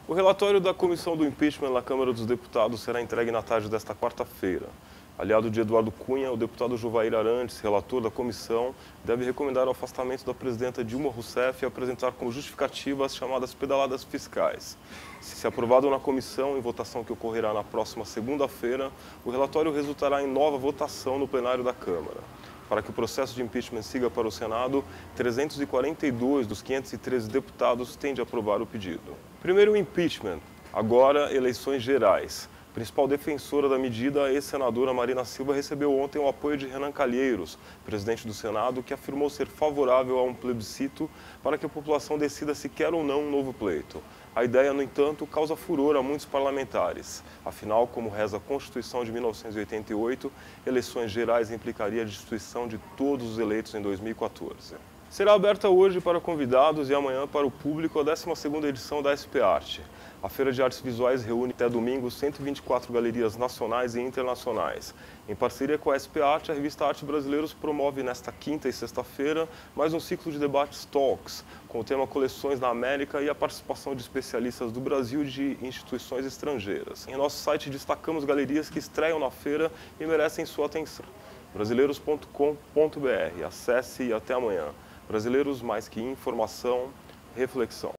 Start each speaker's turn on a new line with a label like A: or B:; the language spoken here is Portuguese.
A: O relatório da comissão do impeachment na Câmara dos Deputados será entregue na tarde desta quarta-feira. Aliado de Eduardo Cunha, o deputado Jovair Arantes, relator da comissão, deve recomendar o afastamento da presidenta Dilma Rousseff e apresentar como justificativa as chamadas pedaladas fiscais. Se aprovado na comissão, em votação que ocorrerá na próxima segunda-feira, o relatório resultará em nova votação no plenário da Câmara. Para que o processo de impeachment siga para o Senado, 342 dos 513 deputados têm de aprovar o pedido. Primeiro o impeachment, agora eleições gerais. Principal defensora da medida, a ex-senadora Marina Silva recebeu ontem o apoio de Renan Calheiros, presidente do Senado, que afirmou ser favorável a um plebiscito para que a população decida se quer ou não um novo pleito. A ideia, no entanto, causa furor a muitos parlamentares. Afinal, como reza a Constituição de 1988, eleições gerais implicaria a destituição de todos os eleitos em 2014. Será aberta hoje para convidados e amanhã para o público a 12ª edição da SP Arte. A Feira de Artes Visuais reúne até domingo 124 galerias nacionais e internacionais. Em parceria com a SP Arte, a revista Arte Brasileiros promove nesta quinta e sexta-feira mais um ciclo de debates talks, com o tema Coleções na América e a participação de especialistas do Brasil e de instituições estrangeiras. Em nosso site destacamos galerias que estreiam na feira e merecem sua atenção. brasileiros.com.br. Acesse e até amanhã. Brasileiros, mais que informação, reflexão.